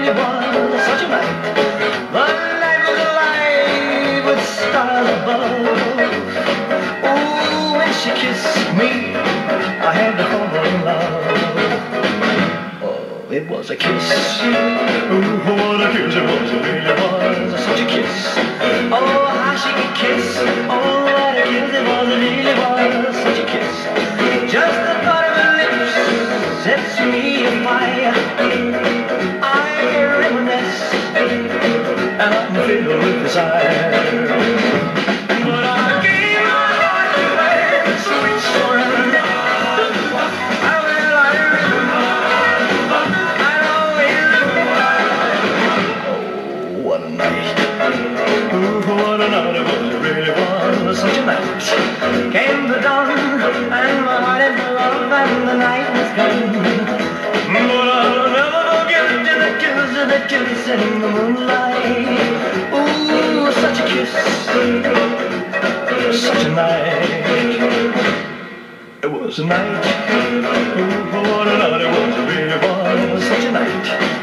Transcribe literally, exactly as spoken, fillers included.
really was such a night. The night was alive with stars above. Oh, when she kissed me, I had to fall in love. Oh, it was a kiss. Oh, what a kiss it was, it really was such a kiss. Oh, how she could kiss. Oh, what a kiss it was, it really was such a kiss. Just the thought of her lips sets me afire. I reminisce and I'm filled with desire. But I gave my heart to her, sweet surrender. I will, I remember, I'll always remember. Oh, what a night. Oh, what a night it was, it really was such a night. Came the dawn and my heart in love and the night was gone. But I'll never forget the kiss, the kiss in the moonlight. Ooh, such a kiss, such a night. It was a night. Ooh, what a night it was, it really was such a night.